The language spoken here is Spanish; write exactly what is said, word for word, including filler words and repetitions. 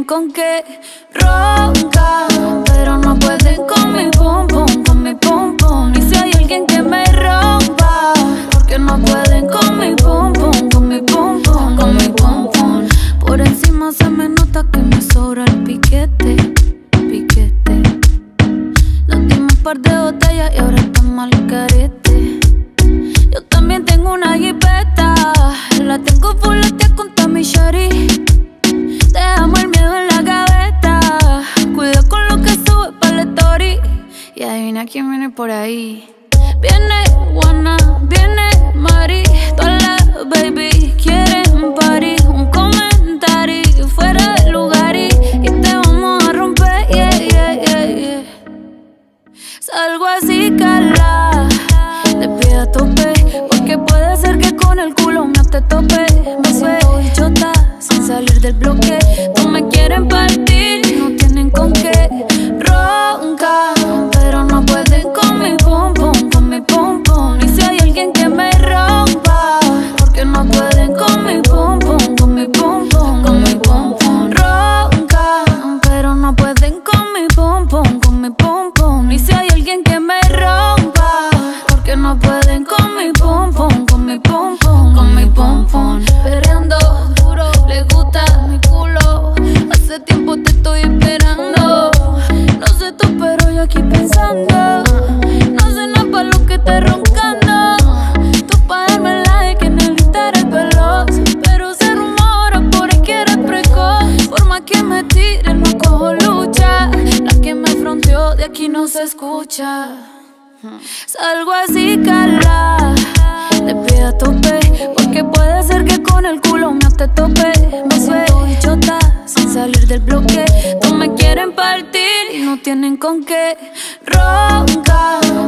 con qué roncar, pero no pueden con mi pum pum, con mi pum pum. Y si hay alguien que me rompa, porque no pueden con mi pum pum, con mi pum pum, con mi pum pum. Por encima se me nota que me sobra el piquete, piquete. Nos dimos un par de botellas y ahora estamos al carete. Yo también tengo una jipeta, la tengo fuletea con Tommy Shari. Dejamos el miedo en la gaveta, cuida con lo que sube pa' la story. Y adivina quién viene por ahí. Viene Juana, viene Mari, todas las baby quieren un party, un comentario fuera de lugar y, y te vamos a romper, yeah, yeah, yeah, yeah. Salgo así, cala, te pido a tope, porque puede ser que con el culo no te tope. Me siento bichota sin salir del bloque. No me quieren partir, no tienen con qué roncar, pero no pueden con mi pum pum, con mi pum pum. Y si hay alguien que me rompa, porque no pueden con mi pum pum, con mi pum pum, con mi pum pum. Roncar, pero no pueden con mi pum pum, con mi pum pum. Y si hay alguien que me rompa, porque no pueden con mi pum pum, con mi pum pum, con mi pum pum. Perreando duro, le gusta mi culo. Hace tiempo te estoy esperando. No sé tú, pero yo aquí pensando. No sé nada pa' lo que te roncando. Tú pa' darme like en el Instagram veloz, pero se rumora por ahí que eres precoz. Por más que me tire, no cojo lucha. La que me fronteó de aquí no se escucha. Salgo así, cala, te pido a tope, porque puede ser que con el culo no te tope. Me suelto bichota sin salir del bloque. No me quieren partir y no tienen con qué roncar,